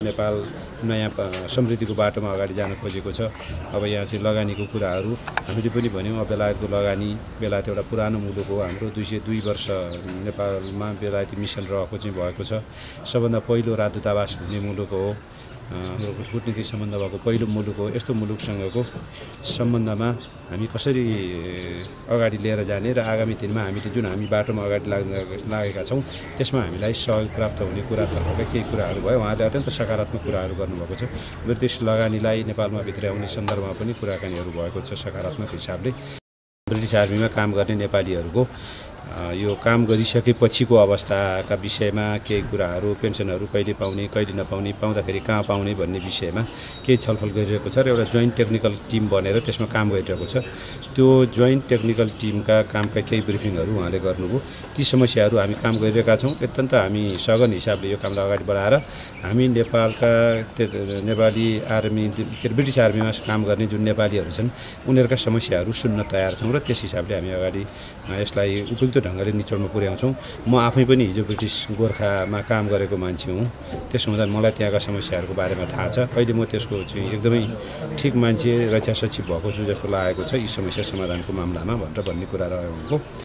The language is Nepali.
नेपाल नयाँ समृद्धिको बाटोमा अगाडि जान खोजेको छ। अब यहाँ चाहिँ लगानीको कुराहरू हामीले पनि भन्यौँ। बेलायतको लगानी, बेलायत एउटा पुरानो मुलुक हो, हाम्रो 202 वर्ष नेपालमा बेलायती मिसन रहेको चाहिँ भएको छ। सबभन्दा पहिलो राजदूतावास हुने मुलुक हो, हाम्रो कूटनीतिक सम्बन्ध भएको पहिलो मुलुक हो। यस्तो मुलुकसँगको सम्बन्धमा हामी कसरी अगाडि लिएर जाने र आगामी दिनमा हामीले जुन हामी बाटोमा अगाडि लागेका छौँ त्यसमा हामीलाई सहयोग प्राप्त हुने कुरातर्फका केही कुराहरू भयो। उहाँले अत्यन्त सकारात्मक कुराहरू गर्नुभएको छ। ब्रिटिस लगानीलाई नेपालमा भित्राउने सन्दर्भमा पनि कुराकानीहरू भएको छ। सकारात्मक हिसाबले ब्रिटिस आर्मीमा काम गर्ने नेपालीहरूको यो काम गरिसकेपछिको अवस्थाका विषयमा केही कुराहरू, पेन्सनहरू कहिले पाउने, कहिले नपाउने, पाउँदाखेरि कहाँ पाउने भन्ने विषयमा केही छलफल गरिरहेको छ र एउटा जोइन्ट टेक्निकल टिम बनेर त्यसमा काम गरिरहेको छ। त्यो जोइन्ट टेक्निकल टिमका कामका केही ब्रिफिङहरू उहाँले गर्नुभयो। ती समस्याहरू हामी काम गरिरहेका छौँ। अत्यन्त हामी सघन हिसाबले यो कामलाई अगाडि बढाएर हामी नेपालका नेपाली आर्मी ब्रिटिस आर्मीमा काम गर्ने जुन नेपालीहरू छन् उनीहरूका समस्याहरू सुन्न तयार छौँ र त्यस हिसाबले हामी अगाडि यसलाई उपयुक्त ढङ्गले निचोडमा पुर्याउँछौँ। म आफै पनि हिजो ब्रिटिस गोर्खामा काम गरेको मान्छे हुँ। त्यसो हुँदा मलाई त्यहाँका समस्याहरूको बारेमा थाहा छ। अहिले म त्यसको चाहिँ एकदमै ठिक मान्छे, रक्षा सचिव भएको छु जस्तो लागेको छ यी समस्या समाधानको मामलामा भनेर भन्ने कुरा रह्यो उनको।